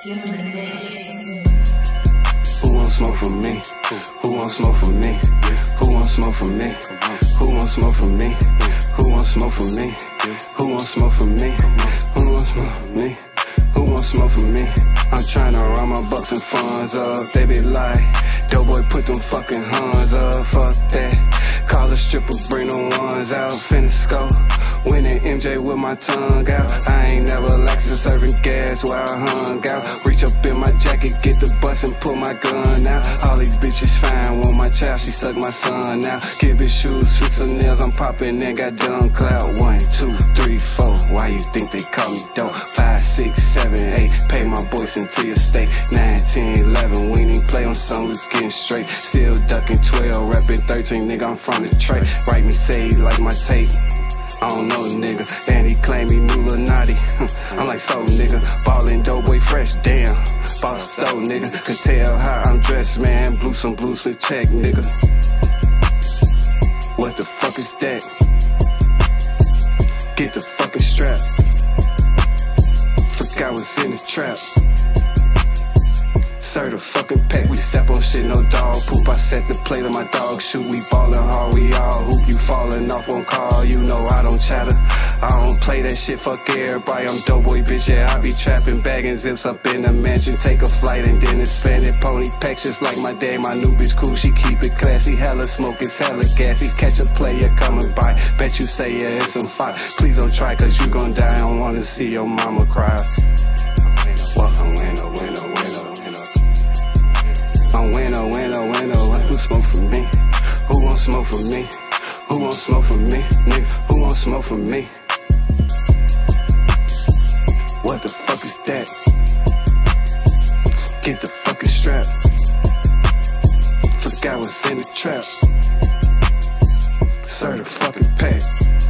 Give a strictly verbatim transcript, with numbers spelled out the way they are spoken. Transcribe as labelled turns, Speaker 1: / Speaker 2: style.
Speaker 1: Who won't smoke from me? Who won't smoke from me? Who won't smoke from me? Who won't smoke from me? Who won't smoke from me? Who won't smoke from me? Who won't smoke from me? Who won't smoke from me? I'm tryna run my bucks and funds up. They be like, Doughboy put them fucking Huns up. Fuck that. Call a stripper, bring them ones out. Finna scope. Winning M J with my tongue out. I ain't never Lexus serving gas while I hung out. Reach up in my jacket, get the bus and pull my gun out. All these bitches fine, want my child, she suck my son now. Give bitch shoes, fix her nails, I'm popping and got done clout. One, two, three, four, why you think they call me dope? Five, six, seven, eight, pay my boys into your state. Nine, ten, eleven, we ain't even play on some, we getting straight. Still ducking twelve, rapping thirteen, nigga, I'm from the tray. Write me, say like my tape. I don't know, nigga, and he claim he new Lil Naughty. I'm like, so, nigga, ballin' Doughboy fresh, damn. Boss stove, nigga, could tell how I'm dressed, man. Blue some blues for check, nigga. What the fuck is that? Get the fucking strap. Forgot what's in the trap. Serve the fucking pack, we step on shit, no dog poop. I set the plate on my dog shoot. We ballin' hard, we all hoop. You fallin' off on call, you know I don't chatter. I don't play that shit, fuck everybody. I'm Doughboy, bitch, yeah, I be trapping, bagging zips up in the mansion. Take a flight and then expand it. Pony packs just like my dad, my new bitch cool, she keep it classy. Hella smoke, it's hella gassy. Catch a player coming by, bet you say yeah, it's some fire. Please don't try, cause you gon' die, I don't wanna see your mama cry. What a winner, winner, winner. I'm winner, winner, winner. Who smoke from me? Who won't smoke from me? Who won't smoke from me? Nigga, who won't smoke from me? What the fuck is that? Get the fucking strap. Forgot what's in the trap. Serve the fucking pack.